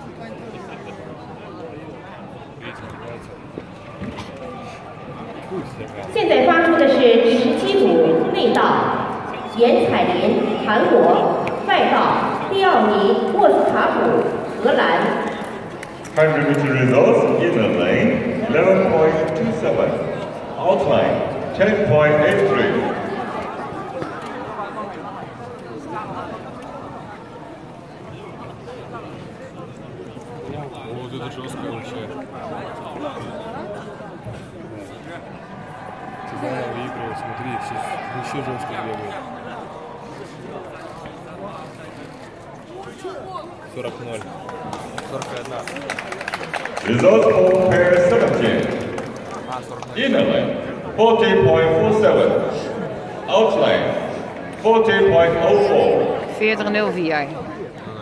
现在发出的是第17组内道，严彩琳，韩国；外道，第2名沃斯卡普，荷兰。 100 meter results: inner lane 11.27, outline 10.83. Вот это жестко вообще. Тебя выигрывает, смотри, вообще жестко бегает. 40-0. 41. Results for pair 17. Inner lane 40.47, outline 40.04. 40.04.